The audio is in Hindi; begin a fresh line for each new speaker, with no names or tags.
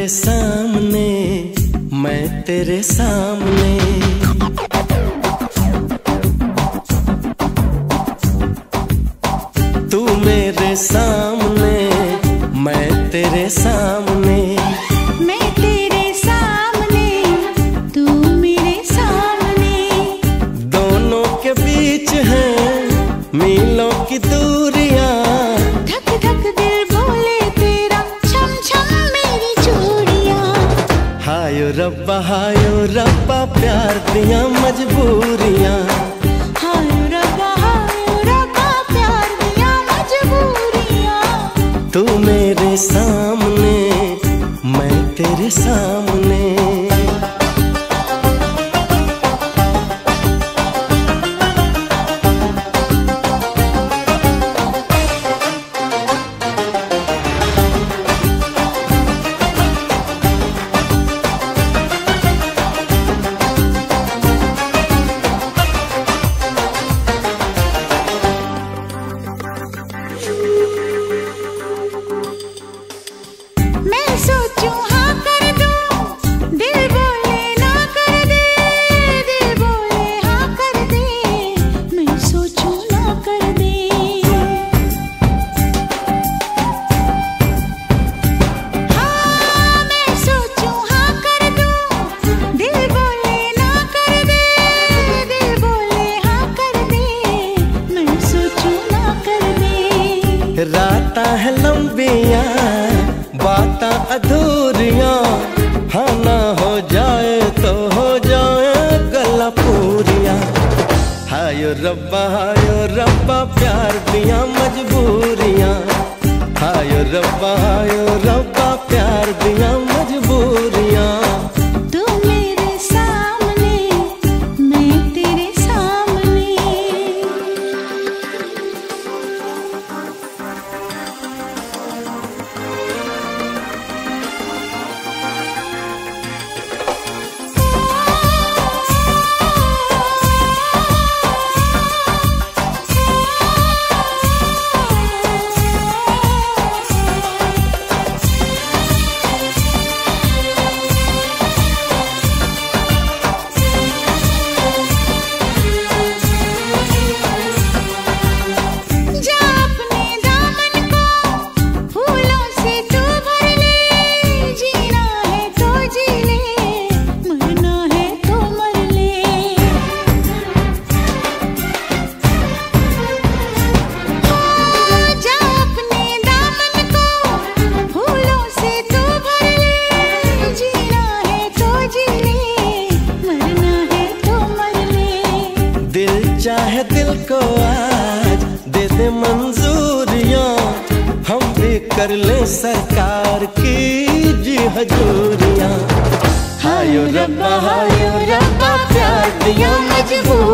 तेरे सामने, मैं तेरे सामने। तू मेरे सामने, मैं तेरे सामने।
मैं तेरे सामने, तू मेरे सामने।
दोनों के बीच है मीलों की दूरियां।
धक धक दिल बोले तेरा, छम छम मेरी चूड़ियां।
हायो रब्बा प्यार दिया मजबूरियां।
हायो रब्बा प्यार दिया मजबूरियां।
तू मेरे सामने, मैं तेरे सामने।
मैं सोचूं हाँ कर दूं, दिल बोले ना कर दे। दिल बोले हाँ कर दे, मैं सोचूं ना कर दे। हाँ मैं सोचूं हाँ कर दूं, दिल बोले ना कर दे। दिल बोले हाँ कर दे, मैं सोचूं ना कर दे।
रातां है लंबियां, बातां अधूरियां। हाँ ना हो जाए तो हो जाए गल्लां पूरियां। हायो रब्बा प्यार दियां मजबूरियां। हायो रब्बा प्यार दियां मजबूरियां।
तू मेरे सामने, मैं तेरे सामने। जा अपने दामन को फूलों से तू भर ले। जीना है तो जी ले, मरना है तो मर ले। जा अपने दामन को फूलों से तू भर ले। जीना है तो जी ले, मरना है तो मर ले।
दिल चाहे दिल को आज दे दे मंजूरियां। हम भी कर ले सरकार की जी हजूरियां। हायो रब्बा प्यार दिया मजबूरियां।